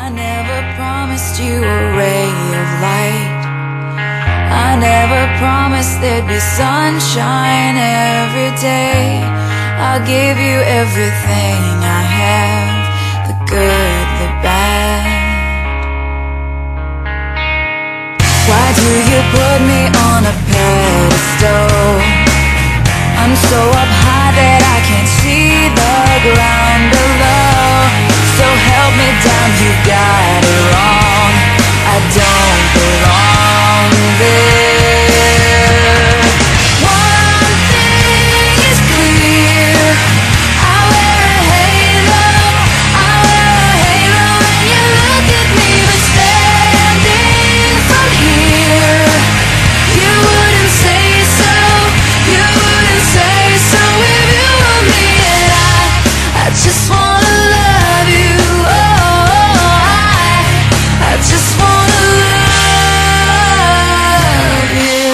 I never promised you a ray of light. I never promised there'd be sunshine every day. I'll give you everything I have, the good, the bad. Why do you put me on a pedestal? I'm so up high that I can't see the ground below. So help me down, you got it wrong. I don't belong there. One thing is clear, I wear a halo. I wear a halo when you look at me. But standing from here, you wouldn't say so. You wouldn't say so if you were me. And I just wanna love you. I just wanna love you.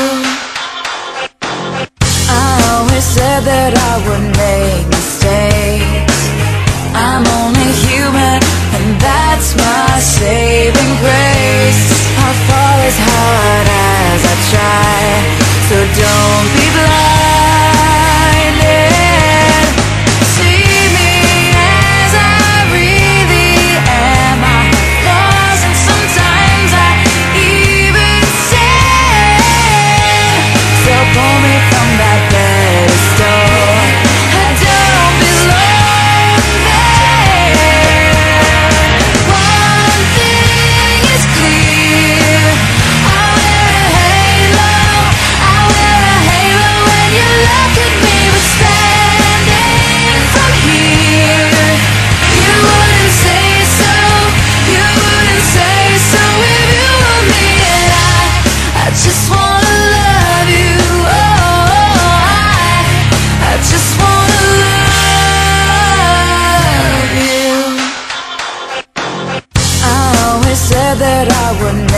I always said that I would make mistakes. I'm only human, and that's my saving grace. I'll fall as hard as I try, so don't be blinded. See me as I really am. I flaws and sometimes I even sin. So pull me from that pedestal. I don't belong there. One thing is clear, I wear a halo. I wear a halo when you look at me. But standing from here, you wouldn't say so. You wouldn't say so if you were me. And I just wanna love you. I just wanna love you. I always said that I would